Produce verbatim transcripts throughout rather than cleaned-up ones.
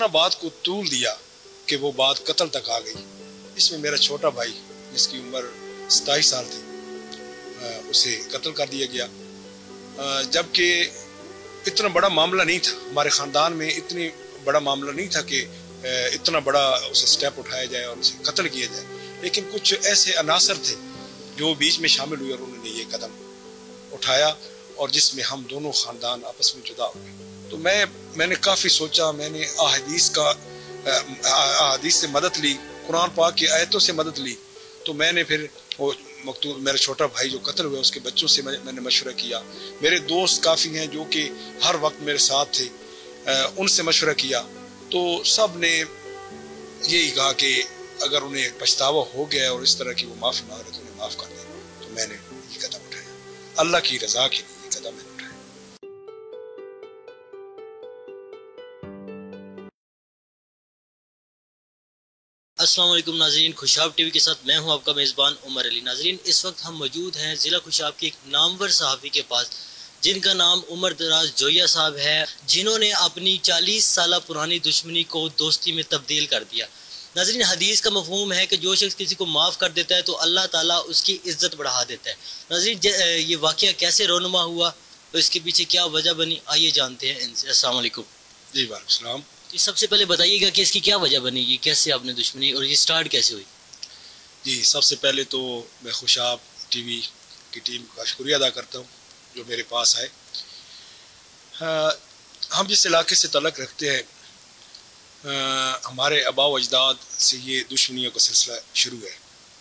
اتنا بات کو طول دیا کہ وہ بات قتل تک آ گئی۔ اس میں میرا چھوٹا بھائی جس کی عمر ستائیس سال تھی اسے قتل کر دیا گیا، جبکہ اتنا بڑا معاملہ نہیں تھا، ہمارے خاندان میں اتنی بڑا معاملہ نہیں تھا کہ اتنا بڑا اسے سٹیپ اٹھایا جائے اور اسے قتل کیا جائے، لیکن کچھ ایسے عناصر تھے جو بیچ میں شامل ہوئے اور انہوں نے یہ قدم اٹھایا اور جس میں ہم دونوں خاندان آپس میں جدا ہو گئے۔ تو میں میں نے کافی سوچا، میں نے احادیث کا احادیث سے مدد لی، قرآن پاک کی آیتوں سے مدد لی، تو میں نے پھر وہ مقتول میرا چھوٹا بھائی جو قتل ہوئے اس کے بچوں سے میں نے مشورہ کیا، میرے دوست کافی ہیں جو کہ ہر وقت میرے ساتھ تھے، ان سے مشورہ کیا، تو سب نے یہی کہا کہ اگر انہیں پچھتاوا ہو گیا اور اس طرح کی وہ معافی مانگ رہے تو انہیں معاف کر دیں۔ تو میں نے یہ قدم اٹھایا، اللہ کی رضا کے لیے یہ قدم میں نے اٹھایا۔ السلام علیکم ناظرین، خوشاب ٹی وی کے ساتھ میں ہوں آپ کا میزبان عمر علی۔ ناظرین، اس وقت ہم موجود ہیں ضلع خوشاب کے ایک نامور صحافی کے پاس جن کا نام عمر دراز جویا صاحب ہے، جنہوں نے اپنی چالیس سالہ پرانی دشمنی کو دوستی میں تبدیل کر دیا۔ ناظرین، حدیث کا مفہوم ہے کہ جو شخص کسی کو معاف کر دیتا ہے تو اللہ تعالیٰ اس کی عزت بڑھا دیتا ہے۔ ناظرین، یہ واقعہ کیسے رونما ہوا اور اس کے پیچھے کیا وجہ بنی، آئیے جانتے ہیں ان سے۔ السلام علیکم۔ جی وعلیکم السلام۔ جی، سب سے پہلے بتائیے گا کہ اس کی کیا وجہ بنی، یہ کیسے آپ نے دشمنی اور یہ سٹارٹ کیسے ہوئی؟ جی، سب سے پہلے تو میں خوشاب ٹی وی کی ٹیم کا شکریہ ادا کرتا ہوں جو میرے پاس آئے۔ ہم جس علاقے سے تعلق رکھتے ہیں، ہمارے آباء و اجداد سے یہ دشمنیوں کا سلسلہ شروع ہے،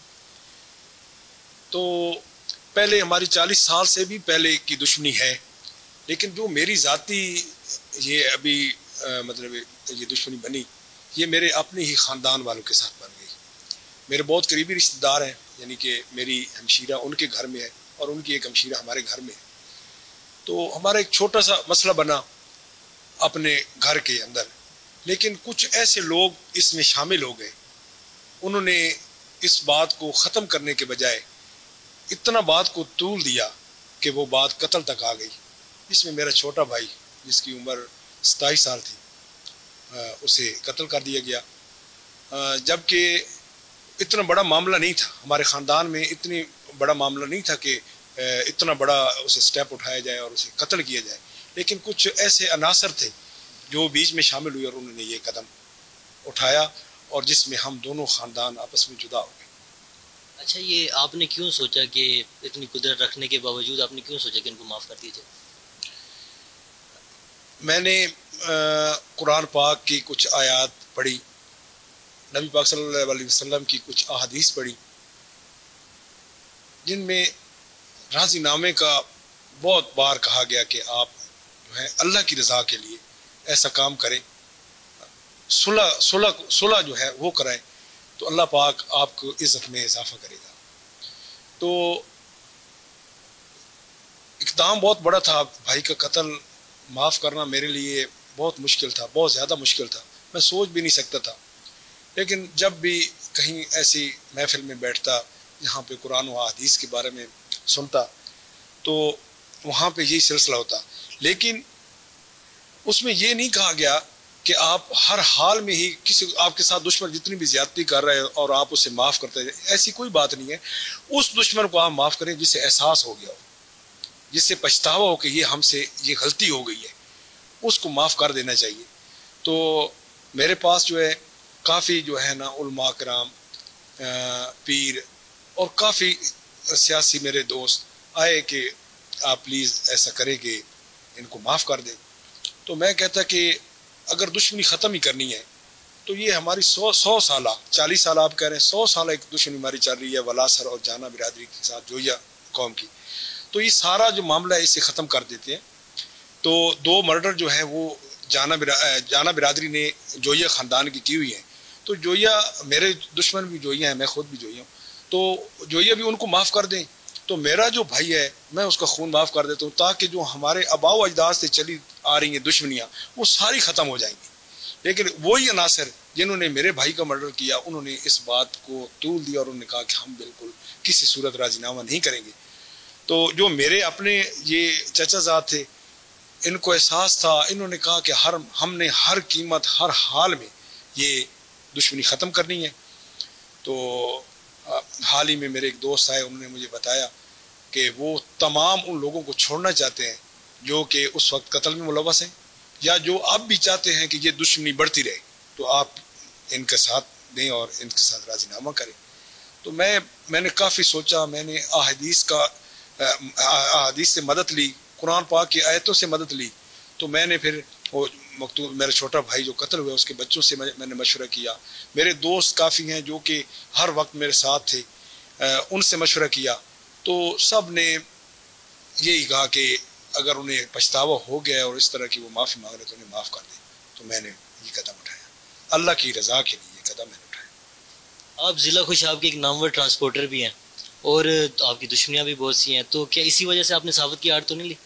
تو پہلے ہماری چالیس سال سے بھی پہلے کی دشمنی ہے، لیکن جو میری ذاتی یہ ابھی مطلب یہ دشمنی بنی، یہ میرے اپنے ہی خاندان والوں کے ساتھ بن گئی۔ میرے بہت قریبی رشتہ دار ہیں، یعنی کہ میری ہمشیرہ ان کے گھر میں ہے اور ان کی ایک ہمشیرہ ہمارے گھر میں ہے، تو ہمارا ایک چھوٹا سا مسئلہ بنا اپنے گھر کے اندر، لیکن کچھ ایسے لوگ اس میں شامل ہو گئے، انہوں نے اس بات کو ختم کرنے کے بجائے اتنا بات کو طول دیا کہ وہ بات قتل تک آ گئی۔ اس میں میرا چھوٹا بھائی جس کی عمر ستائیس سال تھی اسے قتل کر دیا گیا، جبکہ اتنا بڑا معاملہ نہیں تھا، ہمارے خاندان میں اتنی بڑا معاملہ نہیں تھا کہ اتنا بڑا اسے سٹیپ اٹھایا جائے اور اسے قتل کیا جائے، لیکن کچھ ایسے عناصر تھے جو بیچ میں شامل ہوئے اور انہوں نے یہ قدم اٹھایا اور جس میں ہم دونوں خاندان آپس میں جدا ہو گئے۔ اچھا، یہ آپ نے کیوں سوچا کہ اتنی قدرت رکھنے کے باوجود آپ نے کیوں سوچا کہ ان کو معاف کر دیا جائے؟ میں نے قرآن پاک کی کچھ آیات پڑھی، نبی پاک صلی اللہ علیہ وسلم کی کچھ احادیث پڑھی، جن میں راضی نامے کا بہت بار کہا گیا کہ آپ جو ہے اللہ کی رضا کے لیے ایسا کام کریں، صلح صلح صلح جو ہے وہ کرائیں تو اللہ پاک آپ کو عزت میں اضافہ کرے گا۔ تو اقدام بہت بڑا تھا، بھائی کا قتل معاف کرنا میرے لیے بہت مشکل تھا، بہت زیادہ مشکل تھا، میں سوچ بھی نہیں سکتا تھا، لیکن جب بھی کہیں ایسی محفل میں بیٹھتا جہاں پہ قرآن و حدیث کے بارے میں سنتا تو وہاں پہ یہی سلسلہ ہوتا، لیکن اس میں یہ نہیں کہا گیا کہ آپ ہر حال میں ہی کسی آپ کے ساتھ دشمن جتنی بھی زیادتی کر رہے اور آپ اسے معاف کرتے ہیں، ایسی کوئی بات نہیں ہے۔ اس دشمن کو آپ معاف کریں جسے احساس ہو گیا ہو، جس سے پچھتاوا ہو کہ یہ ہم سے یہ غلطی ہو گئی ہے، اس کو معاف کر دینا چاہیے۔ تو میرے پاس جو ہے کافی جو ہے نا علماء کرام، پیر اور کافی سیاسی میرے دوست آئے کہ آپ پلیز ایسا کریں کہ ان کو معاف کر دیں۔ تو میں کہتا کہ اگر دشمنی ختم ہی کرنی ہے تو یہ ہماری سو سو سالہ چالیس سال آپ کہہ رہے ہیں، سو سالہ ایک دشمنی ہماری چل رہی ہے ولاسر اور جانا برادری کے ساتھ، جویا قوم کی، تو یہ سارا جو معاملہ ہے اسے ختم کر دیتے ہیں۔ تو دو مرڈر جو ہے وہ جانا برا... جانا برادری نے جویا خاندان کی کی ہوئی ہیں، تو جویا میرے دشمن بھی جویا ہیں، میں خود بھی جویا ہوں، تو جویا بھی ان کو معاف کر دیں تو میرا جو بھائی ہے میں اس کا خون معاف کر دیتا ہوں، تاکہ جو ہمارے آباء و اجداد سے چلی آ رہی ہیں دشمنیاں وہ ساری ختم ہو جائیں گی۔ لیکن وہی عناصر جنہوں نے میرے بھائی کا مرڈر کیا انہوں نے اس بات کو طول دیا اور انہوں نے کہا کہ ہم بالکل کسی صورت راضی نامہ نہیں کریں گے۔ تو جو میرے اپنے یہ چچا زاد تھے ان کو احساس تھا، انہوں نے کہا کہ ہر ہم نے ہر قیمت ہر حال میں یہ دشمنی ختم کرنی ہے۔ تو حال ہی میں میرے ایک دوست آئے، انہوں نے مجھے بتایا کہ وہ تمام ان لوگوں کو چھوڑنا چاہتے ہیں جو کہ اس وقت قتل میں ملوث ہیں یا جو اب بھی چاہتے ہیں کہ یہ دشمنی بڑھتی رہے، تو آپ ان کے ساتھ دیں اور ان کے ساتھ راضی نامہ کریں۔ تو میں میں نے کافی سوچا، میں نے احادیث کا احادیث سے مدد لی، قرآن پاک کی آیتوں سے مدد لی۔ تو میں نے پھر وہ مکتوب میرا چھوٹا بھائی جو قتل ہوا اس کے بچوں سے میں نے مشورہ کیا، میرے دوست کافی ہیں جو کہ ہر وقت میرے ساتھ تھے، ان سے مشورہ کیا، تو سب نے یہی کہا کہ اگر انہیں پچھتاوا ہو گیا اور اس طرح کی وہ معافی مانگ رہے تو انہیں معاف کر دیں۔ تو میں نے یہ قدم اٹھایا، اللہ کی رضا کے لیے یہ قدم میں نے اٹھایا۔ آپ ضلع خوشاب کے ایک نامور ٹرانسپورٹر بھی ہیں اور آپ کی دشمنیاں بھی بہت سی ہیں، تو کیا اسی وجہ سے آپ نے صحافت کی آڑ تو نہیں لی؟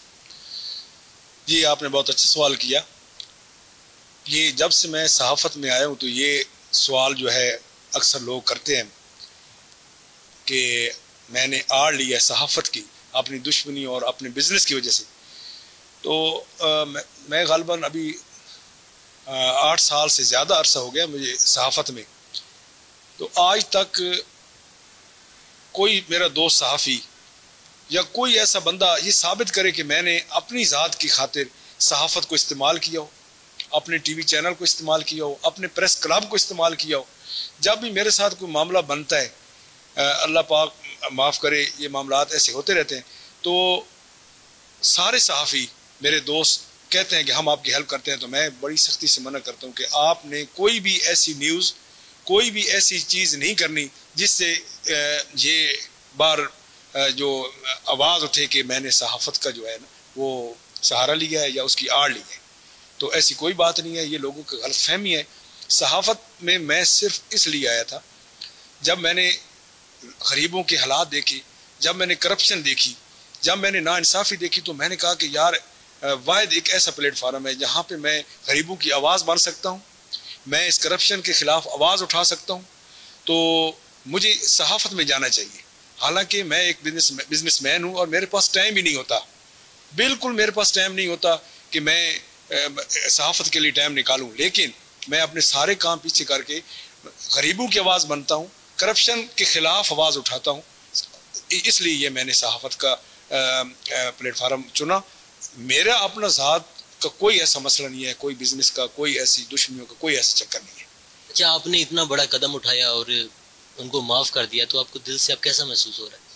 جی آپ نے بہت اچھا سوال کیا۔ یہ جب سے میں صحافت میں آیا ہوں تو یہ سوال جو ہے اکثر لوگ کرتے ہیں کہ میں نے آڑ لی ہے صحافت کی اپنی دشمنی اور اپنے بزنس کی وجہ سے۔ تو میں غالباً ابھی آٹھ سال سے زیادہ عرصہ ہو گیا مجھے صحافت میں، تو آج تک کوئی میرا دوست صحافی یا کوئی ایسا بندہ یہ ثابت کرے کہ میں نے اپنی ذات کی خاطر صحافت کو استعمال کیا ہو، اپنے ٹی وی چینل کو استعمال کیا ہو، اپنے پریس کلب کو استعمال کیا ہو۔ جب بھی میرے ساتھ کوئی معاملہ بنتا ہے، اللہ پاک معاف کرے یہ معاملات ایسے ہوتے رہتے ہیں، تو سارے صحافی میرے دوست کہتے ہیں کہ ہم آپ کی ہیلپ کرتے ہیں، تو میں بڑی سختی سے منع کرتا ہوں کہ آپ نے کوئی بھی ایسی نیوز، کوئی بھی ایسی چیز نہیں کرنی جس سے یہ بار جو آواز اٹھے کہ میں نے صحافت کا جو ہے نا وہ سہارا لیا ہے یا اس کی آڑ لی ہے۔ تو ایسی کوئی بات نہیں ہے، یہ لوگوں کی غلط فہمی ہے۔ صحافت میں میں صرف اس لیے آیا تھا جب میں نے غریبوں کے حالات دیکھے، جب میں نے کرپشن دیکھی، جب میں نے ناانصافی دیکھی، تو میں نے کہا کہ یار واحد ایک ایسا پلیٹ فارم ہے جہاں پہ میں غریبوں کی آواز بن سکتا ہوں، میں اس کرپشن کے خلاف آواز اٹھا سکتا ہوں، تو مجھے صحافت میں جانا چاہیے۔ حالانکہ میں ایک بزنس بزنس مین ہوں اور میرے پاس ٹائم ہی نہیں ہوتا، بالکل میرے پاس ٹائم نہیں ہوتا کہ میں صحافت کے لیے ٹائم نکالوں، لیکن میں اپنے سارے کام پیچھے کر کے غریبوں کی آواز بنتا ہوں، کرپشن کے خلاف آواز اٹھاتا ہوں۔ اس لیے یہ میں نے صحافت کا پلیٹ فارم چنا۔ میرا اپنا ذات کا کوئی ایسا مسئلہ نہیں ہے، کوئی بزنس کا، کوئی ایسی دشمنیوں کا کوئی ایسا چکر نہیں ہے۔ اچھا، آپ نے اتنا بڑا قدم اٹھایا اور ان کو معاف کر دیا، تو آپ کو دل سے اب کیسا محسوس ہو رہا ہے؟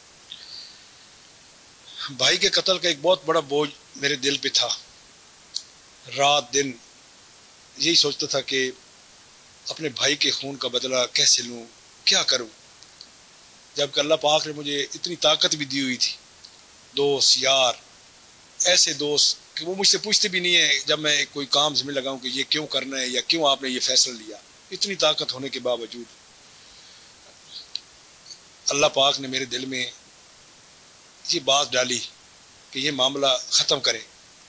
بھائی کے قتل کا ایک بہت بڑا بوجھ میرے دل پہ تھا، رات دن یہی سوچتا تھا کہ اپنے بھائی کے خون کا بدلہ کیسے لوں، کیا کروں، جبکہ اللہ پاک نے مجھے اتنی طاقت بھی دی ہوئی تھی، دوست یار، ایسے دوست کہ وہ مجھ سے پوچھتے بھی نہیں ہیں جب میں کوئی کام ذمہ لگاؤں کہ یہ کیوں کرنا ہے یا کیوں آپ نے یہ فیصلہ لیا۔ اتنی طاقت ہونے کے باوجود اللہ پاک نے میرے دل میں یہ بات ڈالی کہ یہ معاملہ ختم کرے،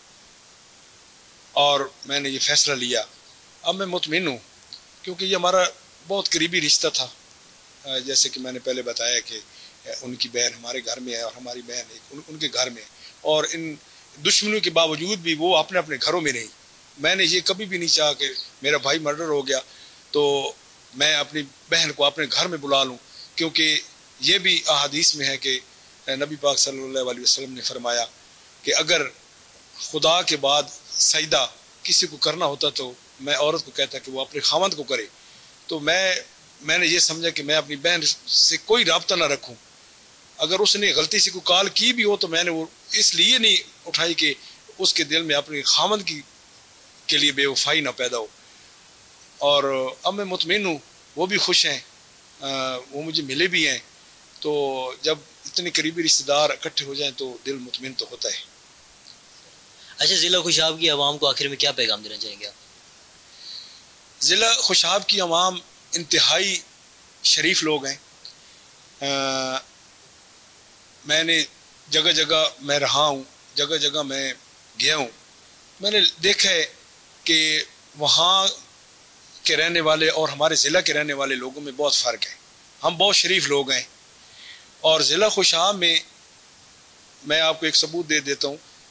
اور میں نے یہ فیصلہ لیا۔ اب میں مطمئن ہوں کیونکہ یہ ہمارا بہت قریبی رشتہ تھا، جیسے کہ میں نے پہلے بتایا کہ ان کی بہن ہمارے گھر میں ہے اور ہماری بہن ان, ان کے گھر میں، اور ان دشمنیوں کے باوجود بھی وہ اپنے اپنے گھروں میں رہی۔ میں نے یہ کبھی بھی نہیں چاہا کہ میرا بھائی مرڈر ہو گیا تو میں اپنی بہن کو اپنے گھر میں بلا لوں، کیونکہ یہ بھی احادیث میں ہے کہ نبی پاک صلی اللہ علیہ وسلم نے فرمایا کہ اگر خدا کے بعد سجدہ کسی کو کرنا ہوتا تو میں عورت کو کہتا کہ وہ اپنے خاوند کو کرے۔ تو میں میں نے یہ سمجھا کہ میں اپنی بہن سے کوئی رابطہ نہ رکھوں، اگر اس نے غلطی سے کوئی کال کی بھی ہو تو میں نے وہ اس لیے نہیں اٹھائی کہ اس کے دل میں اپنے خاوند کی کے لیے بے وفائی نہ پیدا ہو۔ اور اب میں مطمئن ہوں، وہ بھی خوش ہیں، وہ مجھے ملے بھی ہیں، تو جب اتنے قریبی رشتہ دار اکٹھے ہو جائیں تو دل مطمئن تو ہوتا ہے۔ اچھا، ضلع خوشاب کی عوام کو آخر میں کیا پیغام دینا چاہیں گے آپ؟ ضلع خوشاب کی عوام انتہائی شریف لوگ ہیں۔ آ, میں نے جگہ جگہ میں رہا ہوں، جگہ جگہ میں گیا ہوں، میں نے دیکھا ہے کہ وہاں کے رہنے والے اور ہمارے ضلع کے رہنے والے لوگوں میں بہت فرق ہے۔ ہم بہت شریف لوگ ہیں، اور ضلع خوشاب میں میں آپ کو ایک ثبوت دے دیتا ہوں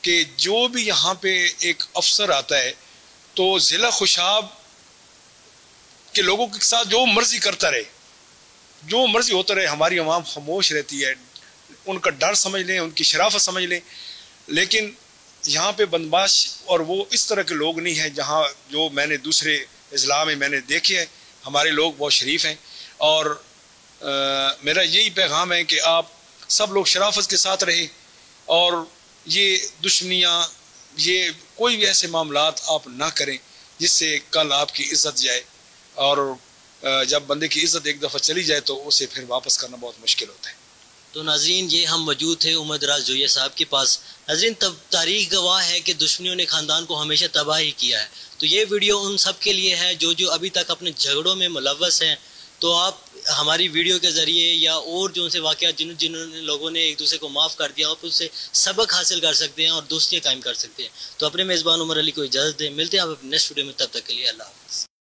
کہ جو بھی یہاں پہ ایک افسر آتا ہے تو ضلع خوشاب کے لوگوں کے ساتھ جو مرضی کرتا رہے، جو مرضی ہوتا رہے، ہماری عوام خاموش رہتی ہے، ان کا ڈر سمجھ لیں، ان کی شرافت سمجھ لیں. لیکن یہاں پہ بندباش اور وہ اس طرح کے لوگ نہیں ہیں جہاں جو میں نے دوسرے اضلاع میں میں نے دیکھے ہیں. ہمارے لوگ بہت شریف ہیں اور آ, میرا یہی پیغام ہے کہ آپ سب لوگ شرافت کے ساتھ رہیں اور یہ دشمنیاں، یہ کوئی بھی ایسے معاملات آپ نہ کریں جس سے کل آپ کی عزت جائے، اور جب بندے کی عزت ایک دفعہ چلی جائے تو اسے پھر واپس کرنا بہت مشکل ہوتا ہے. تو ناظرین، یہ ہم موجود تھے عمر دراز جویہ صاحب کے پاس. ناظرین، تب تاریخ گواہ ہے کہ دشمنیوں نے خاندان کو ہمیشہ تباہ ہی کیا ہے. تو یہ ویڈیو ان سب کے لیے ہے جو جو ابھی تک اپنے جھگڑوں میں ملوث ہیں. تو آپ ہماری ویڈیو کے ذریعے یا اور جو ان سے واقعات جن جنہوں نے لوگوں نے ایک دوسرے کو معاف کر دیا، آپ اس سے سبق حاصل کر سکتے ہیں اور دوستیاں قائم کر سکتے ہیں. تو اپنے میزبان عمر علی کو اجازت دیں، ملتے ہیں آپ نیکسٹ ویڈیو میں، تب تک کے لیے اللہ حافظ.